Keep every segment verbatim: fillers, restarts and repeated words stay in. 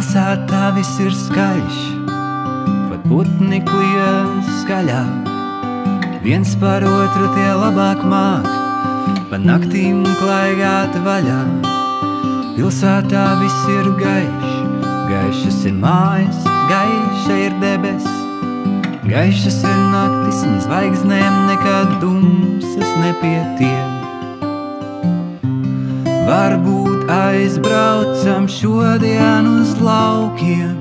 Pilsētā viss ir skaļš, pat putni kliedz skaļāk. Viens par otru tie labāk māk, pa naktīm klaigāt vaļā. Pilsētā viss ir gaišs, gaišas ir mājas, gaiša ir debes. Gaišas ir naktis un zvaigznēm nekad dumsas nepietiek. Varbūt aizbraucam šodien uz laukiem,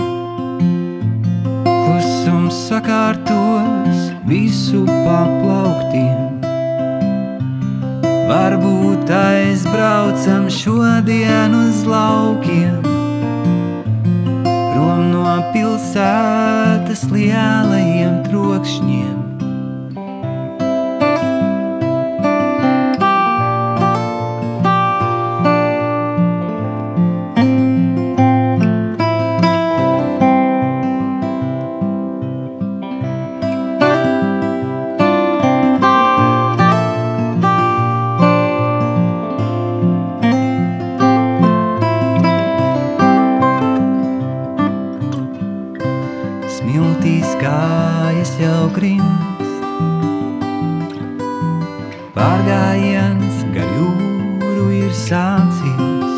klusums sakārtos visu paplauktiem. Varbūt aizbraucam šodien uz laukiem, prom no pilsētas lielajiem trokšņiem. Smiltīs kājas jau grimst, pārgājiens gar jūru ir sācies.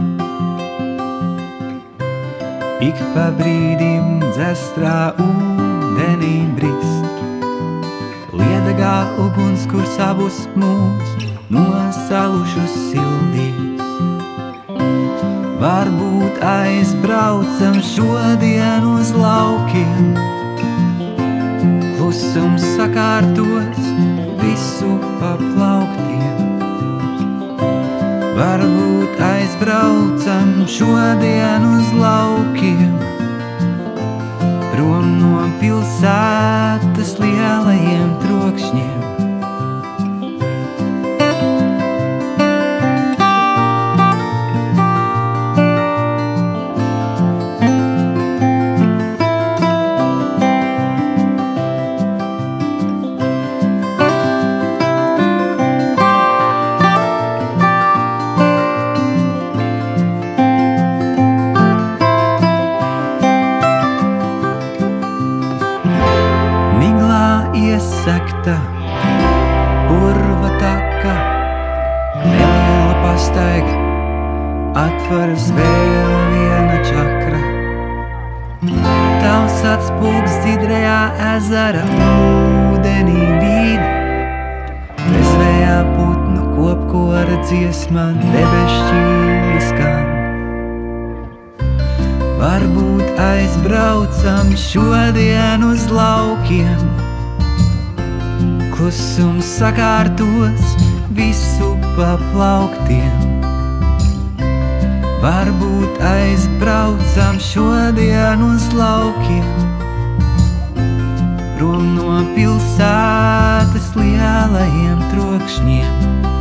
Ik pa brīdim dzestrā ūdenī brist, liedagā uguns, kur savus mūs nosalušus sildīs. Varbūt aizbraucam šodien uz laukiem, klusums sakārtos visu paplauktiem. Varbūt aizbraucam šodien uz laukiem, prom no pilsētas lielajiem trokšņiem. Iesakta purva taka, neliela pastaiga, atveras vēl viena čakra. Tavs atspūgs dzidrajā ezera ūdenī vīd, bezvējā putnu kopkora dziesma debešķīgi skan. Varbūt aizbraucam šodien uz laukiem, klusums sakārtos visu paplauktiem. Varbūt aizbraucam šodien uz laukiem, prom no pilsētas lielajiem trokšņiem.